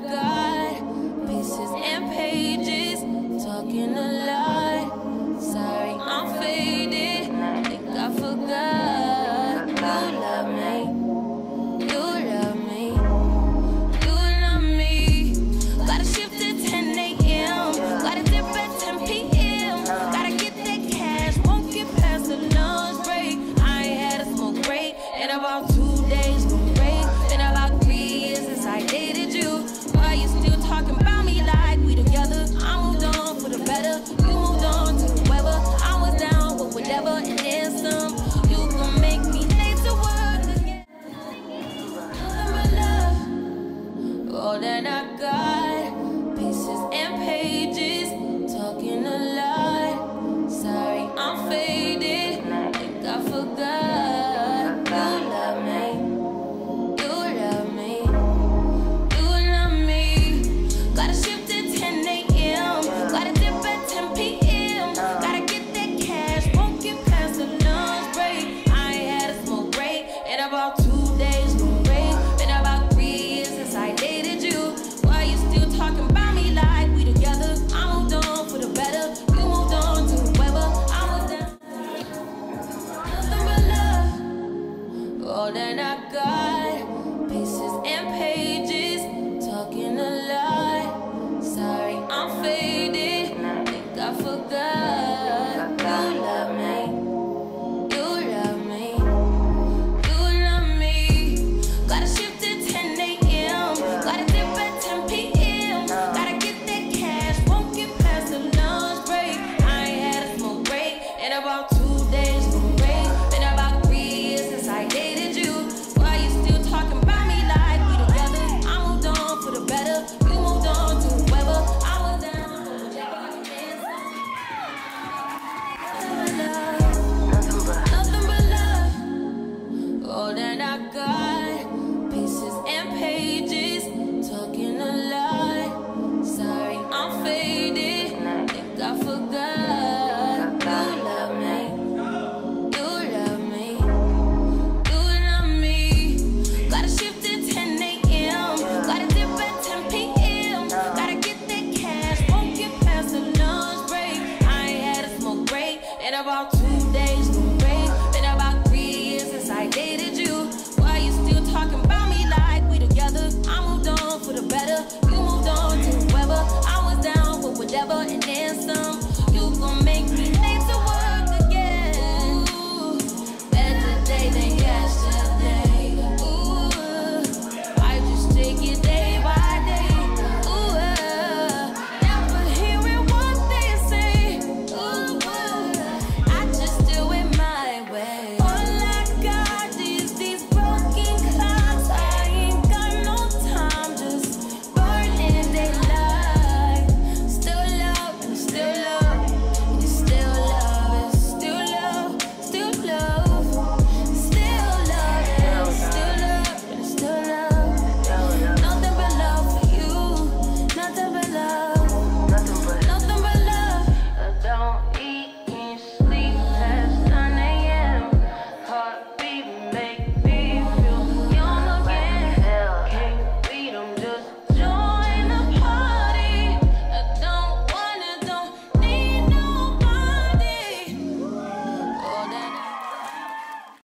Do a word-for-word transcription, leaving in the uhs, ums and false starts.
got pieces and pages, talking a lot. Sorry, I'm faded. Think I forgot. You love me. You love me. You love me. Gotta shift at ten A M Gotta dip at ten P M Gotta get that cash. Won't get past the lunch break. I ain't had a smoke break in about two days. Been great. Been about three years since I dated you. Why you still talking about me like we together? I moved on for the better. You moved on to whoever. I was down with whatever and then some. You gon' make me late to work again. Nothing but love. All that I got, pieces and pages, talking a lot. Sorry, I'm faded. Think I forgot. You love me. You love me. You love me. Gotta shift at ten A M Gotta dip at ten P M Gotta get that cash. Won't get past the lunch break. I ain't had a smoke break in about two days. Been great. Been about three years since I dated you. Why you still talking about me like we together? I moved on for the better. You moved on to whoever. I was down. Nothing but love. All that I got, pieces and pages, talking a lot. Sorry, I'm faded. Think I forgot. You love me. You love me. You love me. Gotta shift at ten A M Gotta dip at ten P M Gotta get that cash. Won't get past the lunch break. I ain't had a smoke break in about two days. Been great. Been about three years since I dated you. Why you still talking about me like we together? I moved on for the better. You moved on to whoever. I was down for whatever. Nothing but love. Nothing but love. All that I got, pieces and pages, talking a lot. Sorry, I'm faded. Think I forgot. You love me. You love me. You love me. Gotta shift at ten A M Gotta dip at ten P M Gotta get that cash. Won't get past the lunch break. I ain't had a smoke break in about two days. Been great. Been about three years since I dated you. Why you still talking about me like we together? I moved on for the better. You moved on to whoever. I was down with whatever and then some. You gon' make me